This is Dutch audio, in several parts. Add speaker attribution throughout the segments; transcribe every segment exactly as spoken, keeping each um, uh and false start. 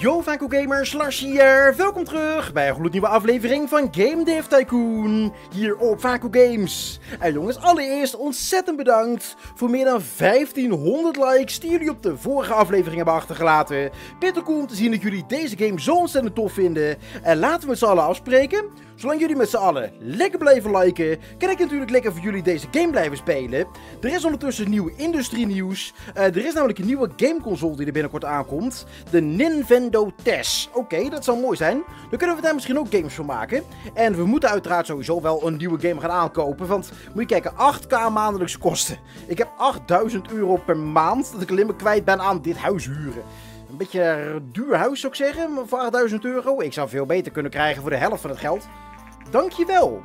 Speaker 1: Yo Vaco Gamers, Lars hier. Welkom terug bij een gloednieuwe aflevering van Game Dev Tycoon. Hier op Vaco Games. En jongens, allereerst ontzettend bedankt voor meer dan vijftienhonderd likes die jullie op de vorige aflevering hebben achtergelaten. Bitter cool om te zien dat jullie deze game zo ontzettend tof vinden. En laten we met z'n allen afspreken. Zolang jullie met z'n allen lekker blijven liken, kan ik natuurlijk lekker voor jullie deze game blijven spelen. Er is ondertussen nieuw industrie nieuws. Uh, er is namelijk een nieuwe gameconsole die er binnenkort aankomt. De Nintendo Tess. Oké, okay, dat zou mooi zijn. Dan kunnen we daar misschien ook games van maken. En we moeten uiteraard sowieso wel een nieuwe game gaan aankopen. Want moet je kijken, acht k maandelijkse kosten. Ik heb achtduizend euro per maand dat ik alleen maar kwijt ben aan dit huis huren. Een beetje een duur huis zou ik zeggen, voor achtduizend euro. Ik zou veel beter kunnen krijgen voor de helft van het geld. Dankjewel.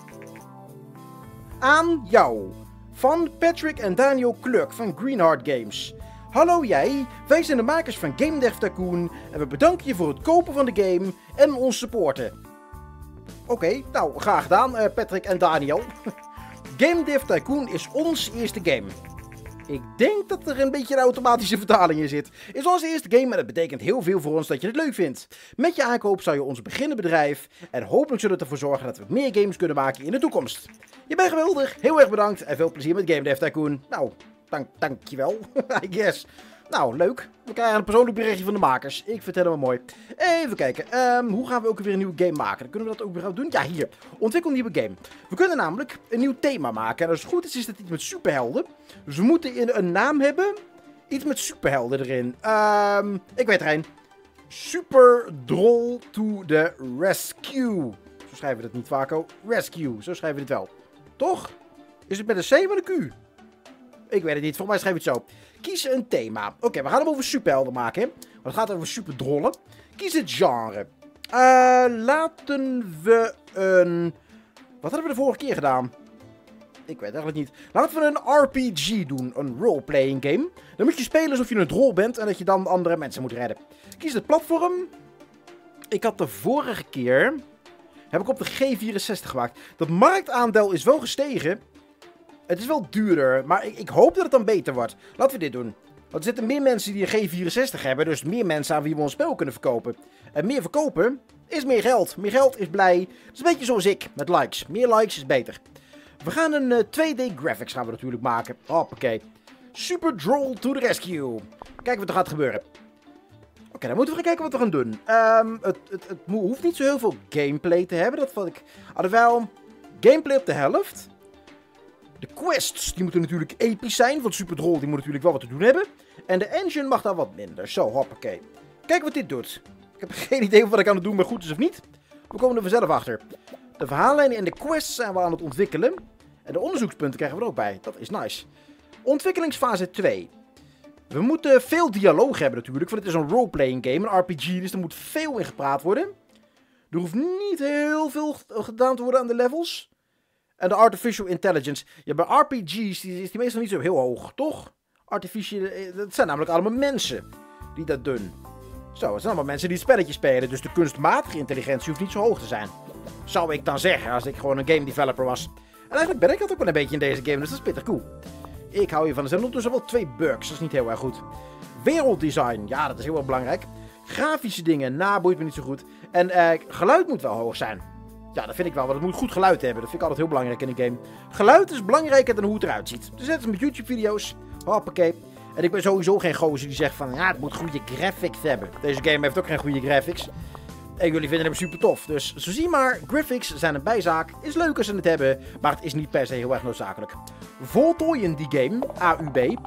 Speaker 1: Aan jou. Van Patrick en Daniel Kluk van Greenheart Games. Hallo jij, wij zijn de makers van Game Dev Tycoon en we bedanken je voor het kopen van de game en ons supporten. Oké, okay, nou graag gedaan uh, Patrick en Daniel. Game Dev Tycoon is ons eerste game. Ik denk dat er een beetje een automatische vertaling in zit. Is onze eerste game en dat betekent heel veel voor ons dat je het leuk vindt. Met je aankoop zou je ons beginnen bedrijf en hopelijk zullen we ervoor zorgen dat we meer games kunnen maken in de toekomst. Je bent geweldig, heel erg bedankt en veel plezier met Game Dev Tycoon. Nou, dank, dankjewel, I guess. Nou, leuk. We krijgen een persoonlijk berichtje van de makers. Ik vind het helemaal mooi. Even kijken. Um, hoe gaan we ook weer een nieuwe game maken? Dan kunnen we dat ook weer doen? Ja, hier. Ontwikkel een nieuwe game. We kunnen namelijk een nieuw thema maken. En als het goed is, is dat iets met superhelden. Dus we moeten in een naam hebben. Iets met superhelden erin. Um, ik weet er een. Super Droll to the Rescue. Zo schrijven we dat niet, Vaco. Rescue. Zo schrijven we dit wel. Toch? Is het met een C of met een Q? Ik weet het niet. Volgens mij schrijf je het zo. Kies een thema. Oké, okay, we gaan hem over superhelden maken. Hè? Want het gaat over superdrollen. Kies het genre. Uh, laten we een... Wat hadden we de vorige keer gedaan? Ik weet eigenlijk niet. Laten we een R P G doen. Een role-playing game. Dan moet je spelen alsof je een drol bent en dat je dan andere mensen moet redden. Kies het platform. Ik had de vorige keer... Heb ik op de G vierenzestig gemaakt. Dat marktaandeel is wel gestegen. Het is wel duurder, maar ik, ik hoop dat het dan beter wordt. Laten we dit doen. Want er zitten meer mensen die een G vierenzestig hebben, dus meer mensen aan wie we ons spel kunnen verkopen. En meer verkopen is meer geld. Meer geld is blij. Dat is een beetje zoals ik, met likes. Meer likes is beter. We gaan een uh, twee D graphics gaan we natuurlijk maken. Hoppakee. Super Droll to the Rescue. Kijken wat er gaat gebeuren. Oké, okay, dan moeten we gaan kijken wat we gaan doen. Um, het, het, het hoeft niet zo heel veel gameplay te hebben. Dat vond ik... Alhoewel, gameplay op de helft... De quests, die moeten natuurlijk episch zijn, want Superdroll die moet natuurlijk wel wat te doen hebben. En de engine mag daar wat minder. Zo, hoppakee. Kijk wat dit doet. Ik heb geen idee of wat ik aan het doen maar goed is of niet. We komen er vanzelf achter. De verhaallijnen en de quests zijn we aan het ontwikkelen. En de onderzoekspunten krijgen we er ook bij. Dat is nice. Ontwikkelingsfase twee. We moeten veel dialoog hebben natuurlijk, want het is een roleplaying game, een R P G, dus er moet veel in gepraat worden. Er hoeft niet heel veel gedaan te worden aan de levels. En de Artificial Intelligence. Ja, bij R P G's die is die meestal niet zo heel hoog, toch? Artificial... Dat zijn namelijk allemaal mensen die dat doen. Zo, het zijn allemaal mensen die het spelletje spelen. Dus de kunstmatige intelligentie hoeft niet zo hoog te zijn. Zou ik dan zeggen, als ik gewoon een game developer was. En eigenlijk ben ik dat ook wel een beetje in deze game, dus dat is pittig cool. Ik hou hiervan. Er zijn ondertussen wel twee bugs, dat is niet heel erg goed. Werelddesign, ja, dat is heel erg belangrijk. Grafische dingen, nou, boeit me niet zo goed. En uh, geluid moet wel hoog zijn. Ja, dat vind ik wel, want het moet goed geluid hebben. Dat vind ik altijd heel belangrijk in een game. Geluid is belangrijker dan hoe het eruit ziet. Dus net als met YouTube-video's. Hoppakee. En ik ben sowieso geen gozer die zegt van, ja, het moet goede graphics hebben. Deze game heeft ook geen goede graphics. En jullie vinden hem super tof. Dus zo zie maar, graphics zijn een bijzaak. Is leuk als ze het hebben, maar het is niet per se heel erg noodzakelijk. Voltooien die game, A U B.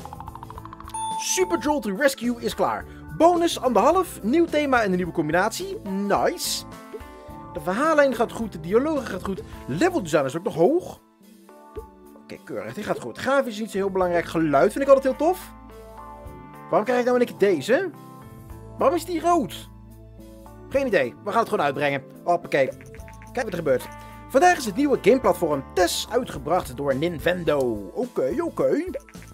Speaker 1: Super Droll to Rescue is klaar. Bonus anderhalf, nieuw thema en een nieuwe combinatie. Nice. De verhaallijn gaat goed, de dialogen gaat goed. Level design is ook nog hoog. Oké, okay, keurig, die gaat goed. Grafisch is niet zo heel belangrijk. Geluid vind ik altijd heel tof. Waarom krijg ik nou een keer deze? Waarom is die rood? Geen idee, we gaan het gewoon uitbrengen. Hoppakee. Kijk wat er gebeurt. Vandaag is het nieuwe gameplatform Tess uitgebracht door Nintendo. Oké, okay, oké. Okay.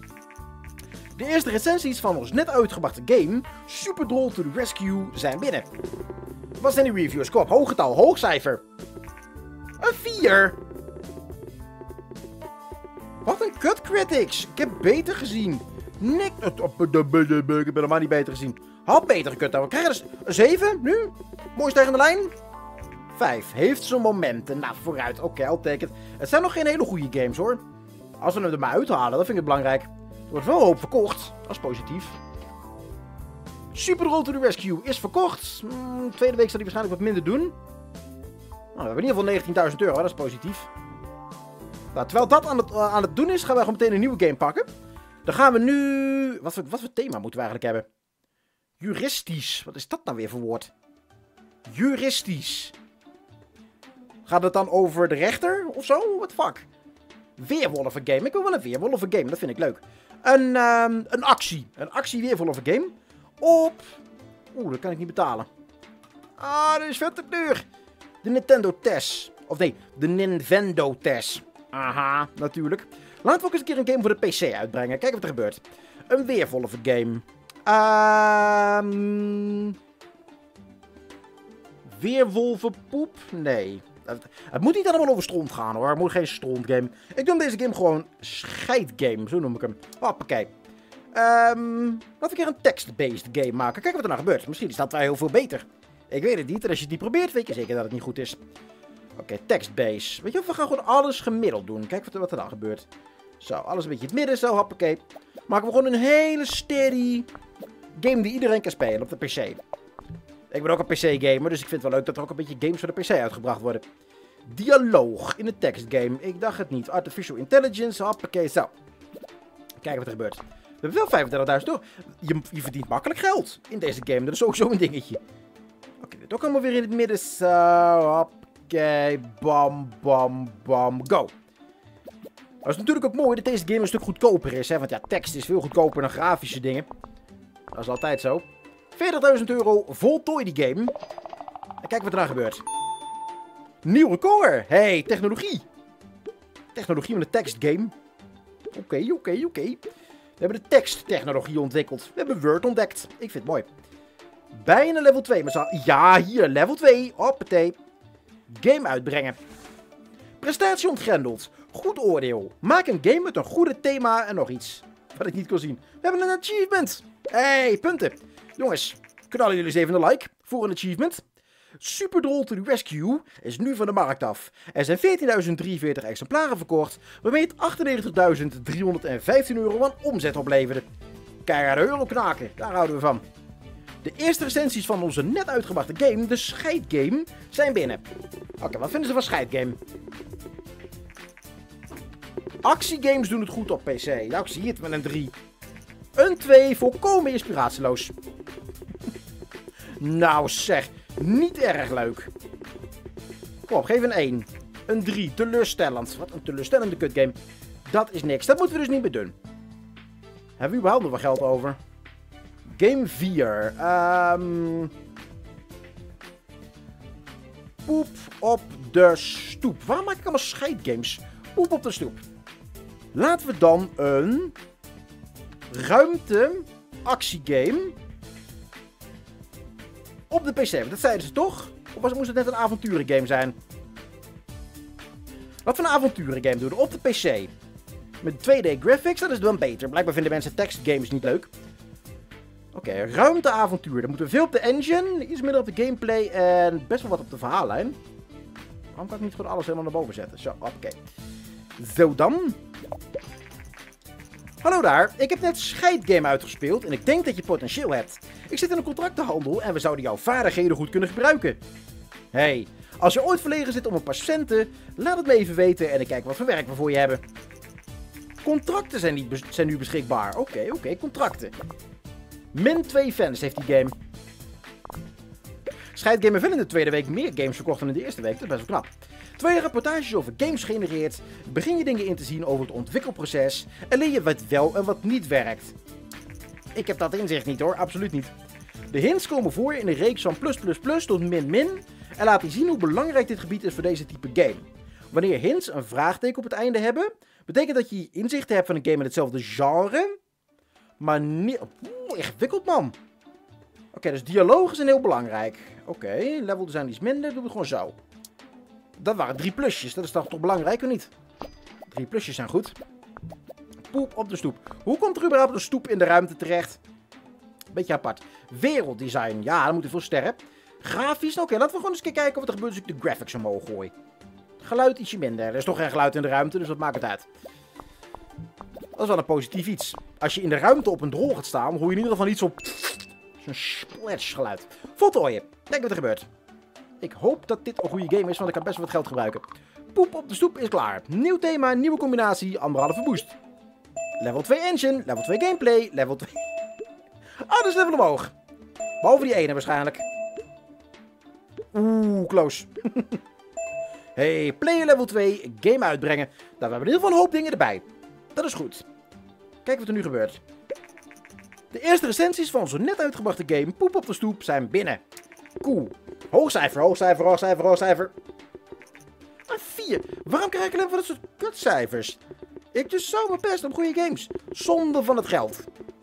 Speaker 1: De eerste recensies van ons net uitgebrachte game, Super Droll to the Rescue, zijn binnen. Wat zijn die reviews? Kom op, hoog getal, hoog cijfer. Een vier. Wat een kut critics. Ik heb beter gezien. Niks. Ik heb helemaal niet beter gezien. Had beter gekund. We krijgen dus een zeven nu. Mooi tegen de lijn. vijf. Heeft zijn momenten. Nou, vooruit. Oké, okay, al tekent. Het zijn nog geen hele goede games hoor. Als we hem er maar uithalen, dat vind ik het belangrijk. Er wordt wel hoop verkocht. Dat is positief. Super Roll to the Rescue is verkocht. Hmm, tweede week zal hij waarschijnlijk wat minder doen. Nou, we hebben in ieder geval negentienduizend euro. Dat is positief. Nou, terwijl dat aan het, uh, aan het doen is, gaan we gewoon meteen een nieuwe game pakken. Dan gaan we nu... Wat voor, wat voor thema moeten we eigenlijk hebben? Juristisch. Wat is dat nou weer voor woord? Juristisch. Gaat het dan over de rechter of zo? What the fuck? Weerwolven game. Ik wil wel een weerwolven game. Dat vind ik leuk. Een, um, een actie. Een actie weerwolven game. Op... Oeh, dat kan ik niet betalen. Ah, dat is vet te duur. De Nintendo T E S. Of nee, de Nintendo T E S. Aha, natuurlijk. Laten we ook eens een keer een game voor de P C uitbrengen. Kijken wat er gebeurt. Een weerwolven game. Um... Weerwolvenpoep? Nee. Het, het moet niet allemaal over stront gaan hoor. Het moet geen strontgame. Ik noem deze game gewoon scheidgame. Zo noem ik hem. Hoppakee. Um, laten we een keer een text-based game maken. Kijken wat er nou gebeurt. Misschien is dat wel heel veel beter. Ik weet het niet. En als je het niet probeert, weet je zeker dat het niet goed is. Oké, okay, text-based. Weet je, we gaan gewoon alles gemiddeld doen. Kijk wat er, wat er dan gebeurt. Zo, alles een beetje in het midden. Zo, hoppakee. Maken we gewoon een hele steady game die iedereen kan spelen op de P C. Ik ben ook een P C-gamer, dus ik vind het wel leuk dat er ook een beetje games voor de P C uitgebracht worden. Dialoog in een tekstgame. Ik dacht het niet. Artificial Intelligence, hoppakee, zo. Kijken wat er gebeurt. We hebben wel vijfendertigduizend euro. Je, je verdient makkelijk geld in deze game. Dat is sowieso een dingetje. Oké, okay, dit ook allemaal weer in het midden. Zo, hoppakee, bam, bam, bam, go. Dat is natuurlijk ook mooi dat deze game een stuk goedkoper is, hè. Want ja, tekst is veel goedkoper dan grafische dingen. Dat is altijd zo. veertigduizend euro, voltooi die game. En kijk wat er nou gebeurt. Nieuw record. Hey, technologie. Technologie met een tekstgame. Oké, okay, oké, okay, oké. Okay. We hebben de teksttechnologie ontwikkeld. We hebben Word ontdekt. Ik vind het mooi. Bijna level twee. Maar ja, hier, level twee. Hoppatee. Game uitbrengen. Prestatie ontgrendeld. Goed oordeel. Maak een game met een goede thema en nog iets. Wat ik niet kon zien. We hebben een achievement. Hey, punten. Jongens, knallen jullie eens even een like voor een achievement. Super Roll to the Rescue is nu van de markt af. Er zijn veertienduizend drieënveertig exemplaren verkocht, waarmee het achtennegentigduizend driehonderdvijftien euro aan omzet opleverde. Keiharde euro knaken, daar houden we van. De eerste recensies van onze net uitgebrachte game, de Scheidgame, zijn binnen. Oké, okay, wat vinden ze van Scheidgame? Actiegames doen het goed op P C. Nou, ik zie het met een drie. Een twee, volkomen inspiratieloos. Nou zeg, niet erg leuk. Kom op, geef een één. Een drie, teleurstellend. Wat een teleurstellende kutgame. Dat is niks, dat moeten we dus niet meer doen. Hebben we überhaupt nog wat geld over? Game vier. Um... Poep op de stoep. Waarom maak ik allemaal scheidgames? Poep op de stoep. Laten we dan een ruimte actiegame op de P C. Want dat zeiden ze toch? Of was, moest het net een avonturengame zijn? Laten we een avonturengame doen op de P C. Met twee D graphics, dat is dan beter. Blijkbaar vinden mensen tekstgames niet leuk. Oké, okay, ruimteavontuur. Dan moeten we veel op de engine, iets minder op de gameplay en best wel wat op de verhaallijn. Waarom kan ik niet gewoon alles helemaal naar boven zetten? Zo, oké. Okay. Zo dan. Hallo daar, ik heb net Scheidgame uitgespeeld en ik denk dat je potentieel hebt. Ik zit in een contractenhandel en we zouden jouw vaardigheden goed kunnen gebruiken. Hey, als je ooit verlegen zit om een paar centen, laat het me even weten en ik kijk wat voor werk we voor je hebben. Contracten zijn, niet zijn nu beschikbaar. Oké, okay, oké, okay, contracten. Min twee fans heeft die game. Scheidgame heeft wel in de tweede week meer games verkocht dan in de eerste week. Dat is best wel knap. Terwijl je rapportages over games genereert, begin je dingen in te zien over het ontwikkelproces en leer je wat wel en wat niet werkt. Ik heb dat inzicht niet hoor, absoluut niet. De hints komen voor in een reeks van plus plus plus tot min min en laten zien hoe belangrijk dit gebied is voor deze type game. Wanneer hints een vraagteken op het einde hebben, betekent dat je inzichten hebt van een game met hetzelfde genre, maar niet... Oeh, ingewikkeld man. Oké, okay, dus dialogen zijn heel belangrijk. Oké, okay, level design iets minder, doen we gewoon zo. Dat waren drie plusjes, dat is toch, toch belangrijk of niet? Drie plusjes zijn goed. Poep op de stoep. Hoe komt er überhaupt een stoep in de ruimte terecht? Beetje apart. Werelddesign. Ja, dan moeten veel sterren. Grafisch. Oké, okay, laten we gewoon eens kijken wat er gebeurt als ik de graphics omhoog gooi. Geluid ietsje minder. Er is toch geen geluid in de ruimte, dus wat maakt het uit? Dat is wel een positief iets. Als je in de ruimte op een drol gaat staan, hoor je in ieder geval iets op... Zo'n splash geluid. Voltooien. Kijk wat er gebeurt. Ik hoop dat dit een goede game is, want ik kan best wel wat geld gebruiken. Poep op de stoep is klaar. Nieuw thema, nieuwe combinatie, anderhalve boost. Level twee engine, level twee gameplay, level twee... Ah, dus level omhoog. Behalve die ene waarschijnlijk. Oeh, close. Hey, player level twee, game uitbrengen. Nou, we hebben in ieder geval een hoop dingen erbij. Dat is goed. Kijk wat er nu gebeurt. De eerste recensies van zo'n net uitgebrachte game, Poep op de stoep, zijn binnen. Cool. Hoogcijfer, hoogcijfer, hoogcijfer, hoogcijfer. Een vier. Waarom krijg ik alleen van dat soort kutcijfers? Ik doe zo mijn best op goede games. Zonde van het geld.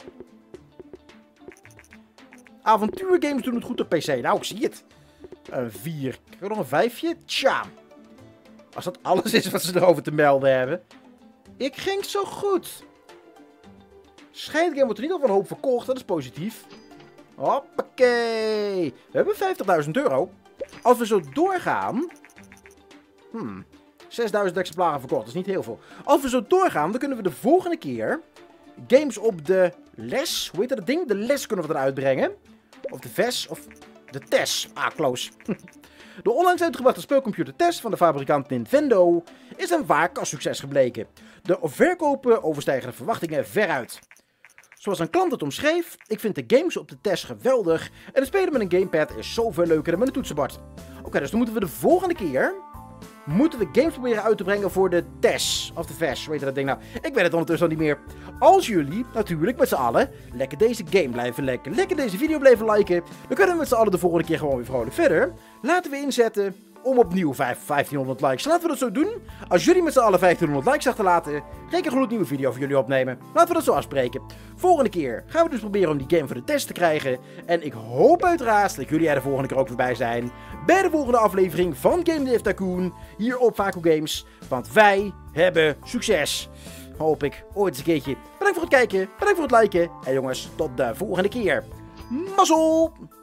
Speaker 1: Avontuurgames doen het goed op P C. Nou, ik zie het. Een vier. Krijg ik nog een vijfje? Tja. Als dat alles is wat ze erover te melden hebben. Ik ging zo goed. Scheidgame wordt in ieder geval een hoop verkocht. Dat is positief. Hoppakee. We hebben vijftigduizend euro. Als we zo doorgaan... Hmm. zesduizend exemplaren verkocht. Dat is niet heel veel. Als we zo doorgaan, dan kunnen we de volgende keer... games op de les. Hoe heet dat ding? De les kunnen we dan uitbrengen. Of de V E S. Of de T E S. Ah, close. De onlangs uitgebrachte speelcomputer T E S van de fabrikant Nintendo is een waar kassucces gebleken. De verkopen overstijgen de verwachtingen veruit. Zoals een klant het omschreef, ik vind de games op de T E S geweldig en het spelen met een gamepad is zoveel leuker dan met een toetsenbord. Oké, okay, dus dan moeten we de volgende keer moeten we games proberen uit te brengen voor de T E S of de V E S, weet je dat ding nou? Ik weet het ondertussen al niet meer. Als jullie natuurlijk met z'n allen lekker deze game blijven liken, lekker deze video blijven liken, dan kunnen we met z'n allen de volgende keer gewoon weer vrolijk verder. Laten we inzetten om opnieuw vijftienhonderd likes. Laten we dat zo doen. Als jullie met z'n allen vijftienhonderd likes achterlaten, ga ik een gloednieuwe video voor jullie opnemen. Laten we dat zo afspreken. Volgende keer gaan we dus proberen om die game voor de test te krijgen. En ik hoop uiteraard dat jullie er de volgende keer ook weer bij zijn. Bij de volgende aflevering van Game Dev Tycoon. Hier op Vaco Games. Want wij hebben succes. Hoop ik ooit eens een keertje. Bedankt voor het kijken. Bedankt voor het liken. En jongens, tot de volgende keer. Mazzel!